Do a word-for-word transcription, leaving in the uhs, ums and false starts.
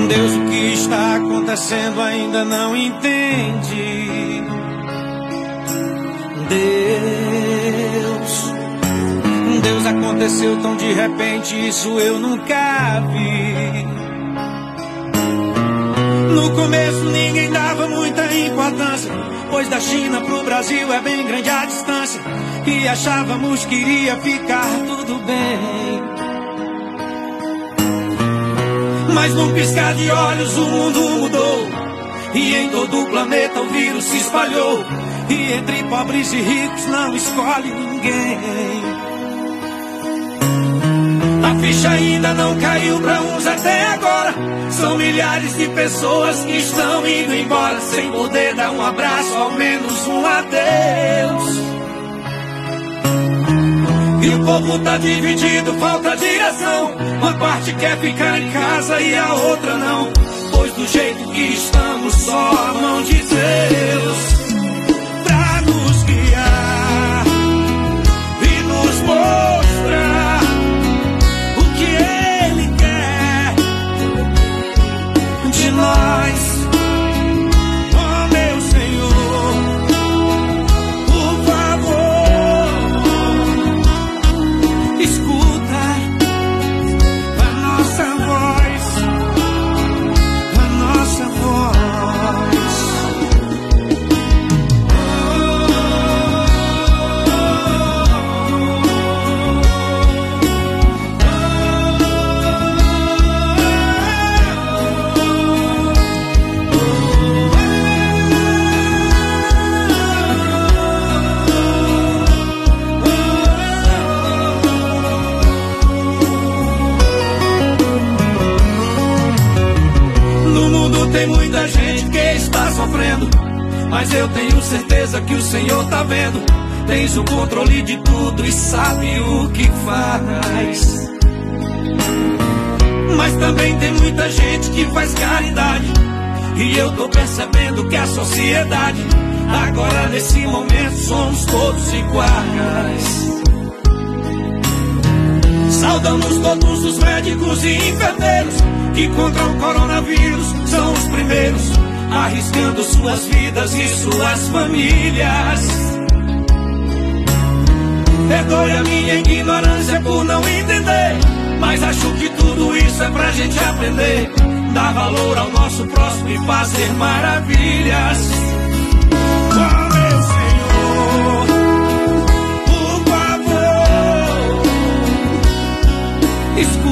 Deus, o que está acontecendo ainda não entende. Deus, Deus, aconteceu tão de repente, isso eu nunca vi. No começo ninguém dava muita importância, pois da China pro Brasil é bem grande a distância, e achávamos que iria ficar tudo bem. Mas num piscar de olhos o mundo mudou, e em todo o planeta o vírus se espalhou, e entre pobres e ricos não escolhe ninguém. A ficha ainda não caiu pra uns até agora. São milhares de pessoas que estão indo embora, sem poder dar um abraço, ao menos um adeus. E o povo tá dividido, falta direção. Uma parte quer ficar em casa e a outra não, pois do jeito que estamos, só a mão de Deus pra nos guiar e nos mostrar o que Ele quer de nós. Oh meu Senhor, por favor, escuta a nossa voz, a nossa voz. No mundo tem muita gente que está sofrendo, mas eu tenho certeza que o Senhor tá vendo. Tens o controle de tudo e sabe o que faz. Mas também tem muita gente que faz caridade, e eu tô percebendo que a sociedade agora nesse momento somos todos iguais. Saudamos todos os médicos e enfermeiros que contra o coronavírus são os primeiros, arriscando suas vidas e suas famílias. Perdoe a minha ignorância por não entender, mas acho que tudo isso é pra gente aprender. Dar valor ao nosso próximo e fazer maravilhas. Oh meu Senhor, por favor, escuta